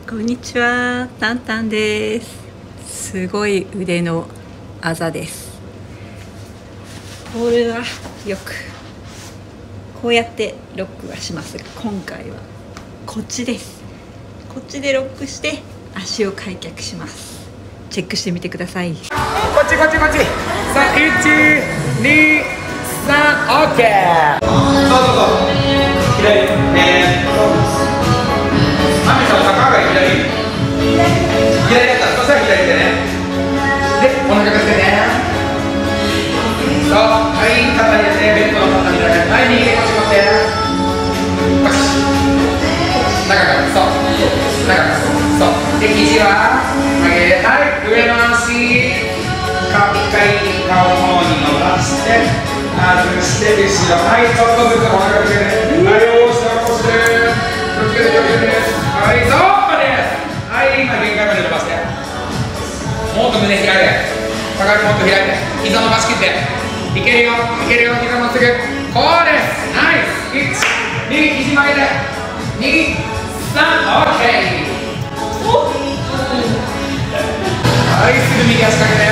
こんにちは、タンタンです。すごい腕のあざです。これはよくこうやってロックはしますが、今回はこっちです。こっちでロックして足を開脚します。チェックしてみてください。 こっちこっちこっち。さあ、1、2、3、オッケー。そうそうそう。左。マミさん、坂が左。左だったら、そしたら左でね。で、お腹かけてね。そう、はい、肩入れて、ベッドの肩に入れて、はい、右手腰持って。よし。中から、そう。中から、そう。で、肘は上げ、はい、上の足。一回顔の方に伸ばして、外して後ろ、はい、ちょっとずつお腹かけて、はい、起こして起こして、気をつけて気をつけて、はい、そうです。はい、今限界まで伸ばして、もっと胸開いて、高くもっと開いて、膝伸ばしきって、いけるよ、いけるよ、膝まっすぐ、こうです、ナイス、1、2、肘曲げて、2、3、オッケー。はい、すぐ右足かけて、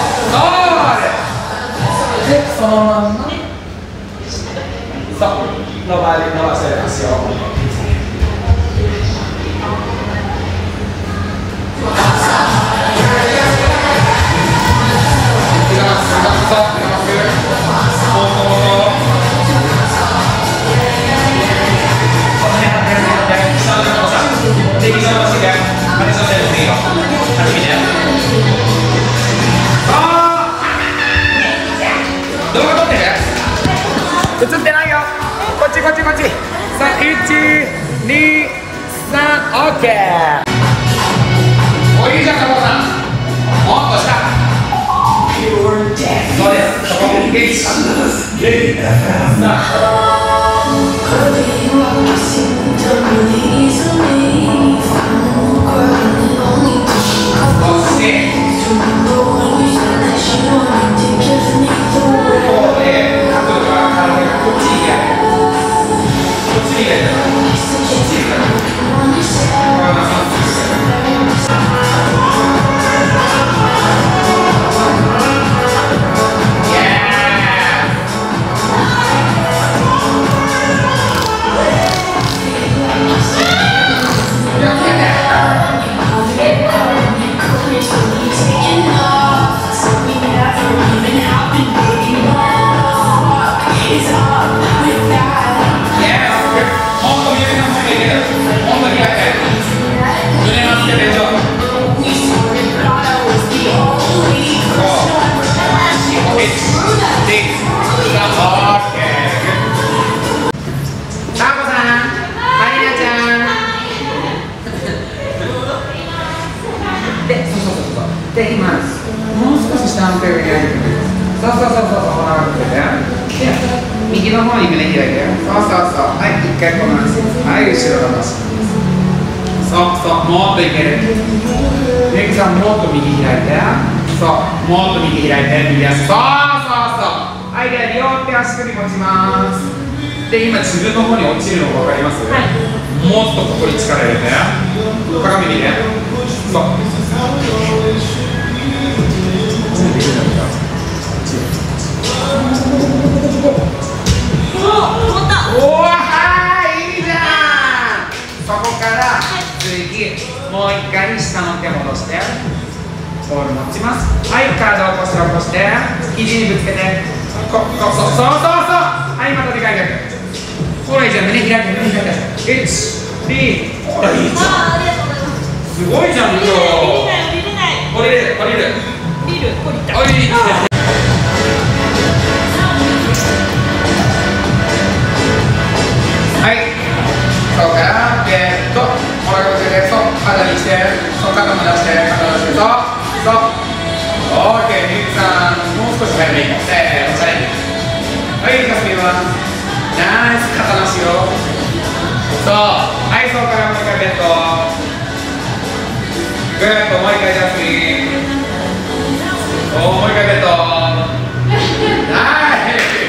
そうです。で、そのまんま、そう、伸ばしてますよ。映ってないよ。こっちこっちこっち。さあ、1、2、3、オッケー。お、いいじゃん、加藤さん。もっと下。そうです。そこ、で、今、もう少し下の手を入れてくる。そうそうそうそう、このままでね。で、右の方に胸開いて。そうそうそう。はい、一回この足。はい、後ろ伸ばします。そうそう、もっといける。レイクさん、もっと右開いて。そう、もっと右開いて。右足。そうそうそう。はい、で、両手足首持ちます。で、今、自分の方に落ちるの分かります？はい。もっとここに力入れて。鏡見て。そう。おー、いいじゃん。そこから次もう一回下の手戻してボール持ちます。はい、体を起こして肘にぶつけて、そうそうそうそう。はい、またでかい逆。ほら、いいじゃん、胸開いて胸開いて、1、2、ほら、いいじゃん。すごいじゃん、今日。降りる。はい、そうから、お腹乗せて、そう、肩にして、そう、肩も出して、そう、そう、オーケー、ミルクさん、もう少し早めに、せーの、チャレンジ。はい、ジャスミンは、ナイス、肩なしよ。そう、はい、そうからもう一回ベッド。ぐーっともう一回ジャスミン。おー、もう一回ベッド。ナイス。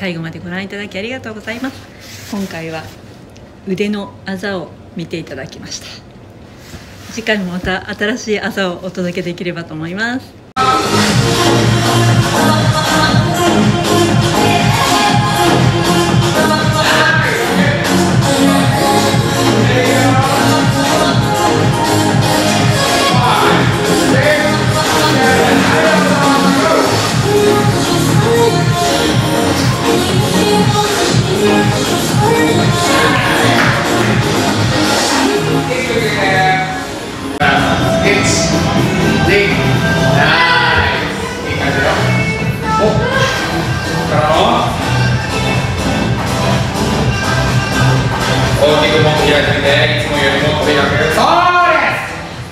最後までご覧いただきありがとうございます。今回は腕のあざを見ていただきました。次回もまた新しいあざをお届けできればと思います。 大きくもっと開いてみて、いつもよりもっと開く。そうです。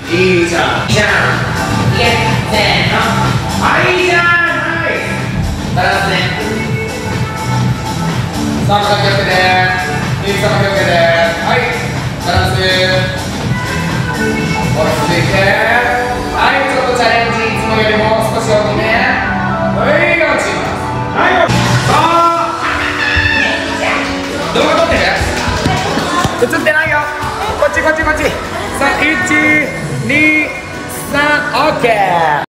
いいじゃん。いいじゃん。いけ。せーの。はい、いいじゃん。はい。バランスね。さあ、気をつけて。ゆうきさんも気をつけて。はい。バランス。落ち着いて。はい、ちょっとチャレンジ。いつもよりも少し大きめ。はい、落ちます。はい。さあ。動画撮ってる？映ってないよ。こっちこっちこっち。さあ、1、2、3、オッケー。